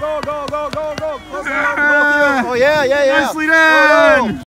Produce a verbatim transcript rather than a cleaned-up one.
go, go, go, go, go. Close enough, both of you. Oh, yeah, yeah, yeah. Nicely done.